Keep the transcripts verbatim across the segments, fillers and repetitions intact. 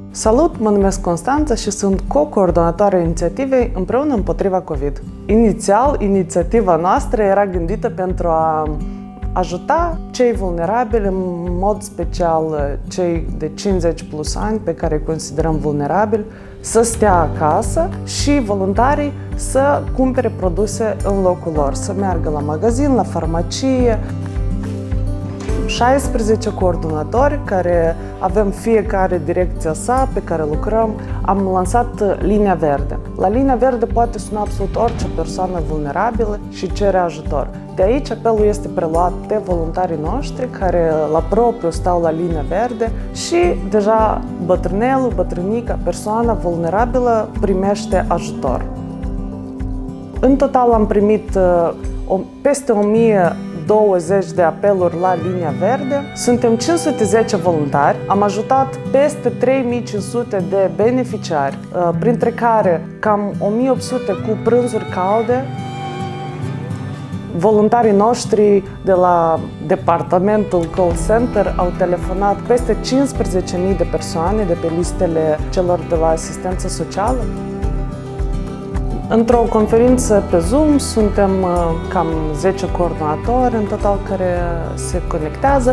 Salut, mă numesc Constanța și sunt co-coordonatoarea inițiativei Împreună împotriva COVID. Inițial, inițiativa noastră era gândită pentru a ajuta cei vulnerabili, în mod special cei de cincizeci plus ani pe care îi considerăm vulnerabili, să stea acasă și voluntarii să cumpere produse în locul lor, să meargă la magazin, la farmacie. șaisprezece coordonatori care avem fiecare direcția sa pe care lucrăm. Am lansat Linia Verde. La Linia Verde poate suna absolut orice persoană vulnerabilă și cere ajutor. De aici apelul este preluat de voluntarii noștri care la propriu stau la Linia Verde și deja bătrânelul, bătrânica, persoana vulnerabilă primește ajutor. În total am primit uh, peste o mie douăzeci de apeluri la Linia Verde. Suntem cinci sute zece voluntari, am ajutat peste trei mii cinci sute de beneficiari, printre care cam o mie opt sute cu prânzuri calde. Voluntarii noștri de la departamentul call center au telefonat peste cincisprezece mii de persoane de pe listele celor de la asistență socială. Într-o conferință pe Zoom suntem cam zece coordonatori în total care se conectează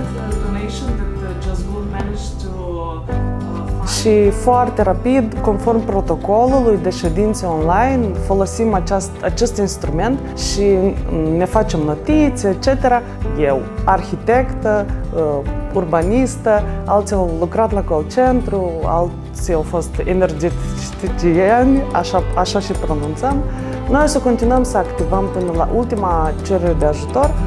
și foarte rapid, conform protocolului de ședințe online, folosim aceast, acest instrument și ne facem notițe, et cetera. Eu, arhitectă, urbanistă, alții au lucrat la call centru, alții au fost energeticieni, așa, așa și pronunțăm. Noi să continuăm să activăm până la ultima cerere de ajutor.